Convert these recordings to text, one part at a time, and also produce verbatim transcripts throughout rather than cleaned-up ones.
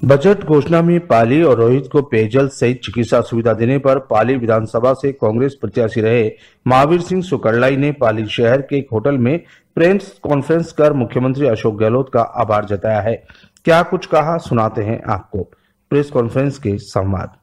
Budget घोषणा में पाली और रोहित को पेयजल सहित चिकित्सा सुविधा देने पर पाली विधानसभा से कांग्रेस प्रत्याशी रहे महावीर सिंह सुकरलाई ने पाली शहर के एक होटल में प्रेस कॉन्फ्रेंस कर मुख्यमंत्री अशोक गहलोत का आभार जताया है। क्या कुछ कहा, सुनाते हैं आपको प्रेस कॉन्फ्रेंस के संवाद।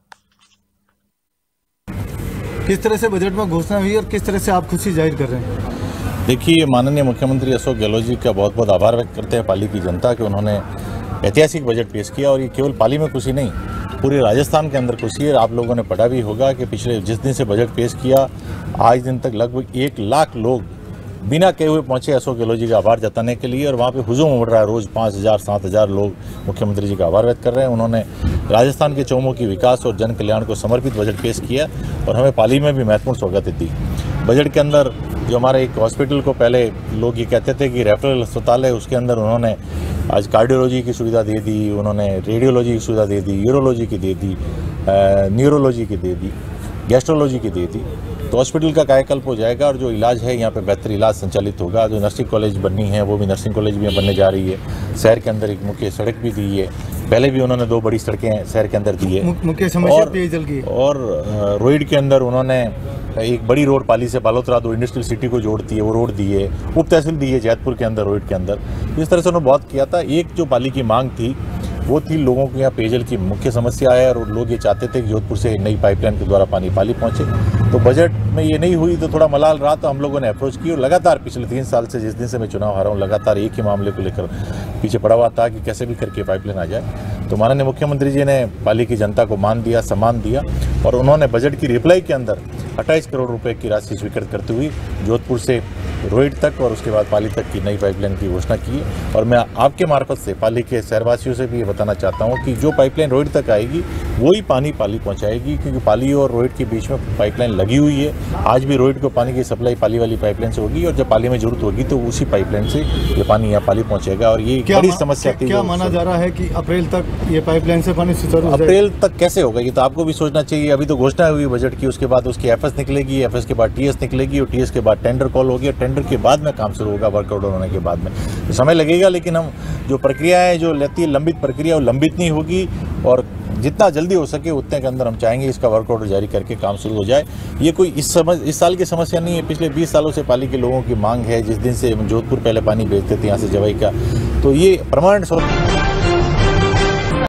किस तरह से बजट में घोषणा हुई और किस तरह से आप खुशी जाहिर कर रहे हैं? देखिए, माननीय मुख्यमंत्री अशोक गहलोत जी का बहुत बहुत आभार व्यक्त करते हैं पाली की जनता के। उन्होंने ऐतिहासिक बजट पेश किया और ये केवल पाली में खुशी नहीं, पूरे राजस्थान के अंदर खुशी है। आप लोगों ने पढ़ा भी होगा कि पिछले जिस दिन से बजट पेश किया आज दिन तक लगभग एक लाख लोग बिना कहे हुए पहुंचे अशोक गहलोत जी का आभार जताने के लिए, और वहाँ पे हुजूम उमड़ रहा है। रोज़ पाँच हज़ार सात हज़ार लोग मुख्यमंत्री जी का आभार व्यक्त कर रहे हैं। उन्होंने राजस्थान के चौमुखी विकास और जन कल्याण को समर्पित बजट पेश किया और हमें पाली में भी महत्वपूर्ण सौगात दी। बजट के अंदर जो हमारे एक हॉस्पिटल को पहले लोग ये कहते थे कि रेफरल अस्पताल है, उसके अंदर उन्होंने आज कार्डियोलॉजी की सुविधा दे दी, उन्होंने रेडियोलॉजी की सुविधा दे दी, यूरोलॉजी की दे दी, न्यूरोलॉजी की दे दी, गैस्ट्रोलॉजी की दे दी। तो हॉस्पिटल का कायाकल्प हो जाएगा और जो इलाज है यहाँ पे बेहतर इलाज संचालित होगा। जो नर्सिंग कॉलेज बननी है वो भी नर्सिंग कॉलेज भी बनने जा रही है। शहर के अंदर एक मुख्य सड़क भी दी है, पहले भी उन्होंने दो बड़ी सड़कें शहर के अंदर दी है। मुख्य समस्या पेयजल की। और रोहिड के अंदर उन्होंने एक बड़ी रोड पाली से बालोतरा दो इंडस्ट्रियल सिटी को जोड़ती है, वो रोड दी है। उप तहसील दी है जैतपुर के अंदर, रोहिड के अंदर। इस तरह से उन्होंने बहुत किया था। एक जो पाली की मांग थी वो थी, लोगों को यहाँ पेयजल की मुख्य समस्या है और लोग ये चाहते थे कि जोधपुर से नई पाइपलाइन के द्वारा पानी पाली पहुँचे। तो बजट में ये नहीं हुई तो थोड़ा मलाल रहा, तो हम लोगों ने अप्रोच की और लगातार पिछले तीन साल से जिस दिन से मैं चुनाव हारा हूँ लगातार एक ही मामले को लेकर पीछे पड़ा हुआ था कि कैसे भी करके पाइपलाइन आ जाए। तो माननीय मुख्यमंत्री जी ने पाली की जनता को मान दिया, सम्मान दिया और उन्होंने बजट की रिप्लाई के अंदर अट्ठाईस करोड़ रुपए की राशि स्वीकृत करते हुए जोधपुर से रोहिड तक और उसके बाद पाली तक की नई पाइपलाइन की घोषणा की। और मैं आपके मार्फत से पाली के शहरवासियों से भी ये बताना चाहता हूँ कि जो पाइपलाइन रोहिड तक आएगी वही पानी पाली पहुँचाएगी, क्योंकि पाली और रोहिड के बीच में पाइपलाइन लगी हुई है। आज भी रोहिड को पानी की सप्लाई पाली वाली पाइपलाइन से होगी और जब पाली में जरूरत होगी तो उसी पाइपलाइन से ये पानी यहाँ पाली पहुँचेगा। और ये बड़ी समस्या थी। क्या माना जा रहा है कि अप्रैल तक ये पाइपलाइन से पानी सुचारू? अप्रैल तक कैसे होगा, ये तो आपको भी सोचना चाहिए। अभी तो घोषणा हुई बजट की, उसके बाद उसकी एफएस निकलेगी, एफएस के बाद टीएस निकलेगी और टीएस के बाद टेंडर कॉल होगी और टेंडर के बाद में काम शुरू होगा। वर्कआउट होने के बाद में तो समय लगेगा, लेकिन हम जो प्रक्रिया है जो लेती है लंबित प्रक्रिया वो लंबित नहीं होगी और जितना जल्दी हो सके उतने के अंदर हम चाहेंगे इसका वर्कआउट जारी करके काम शुरू हो जाए। ये कोई इस समझ इस साल की समस्या नहीं है, पिछले बीस सालों से पाली के लोगों की मांग है। जिस दिन से जोधपुर पहले पानी भेजते थे यहाँ से जवाई का, तो ये परमानेंट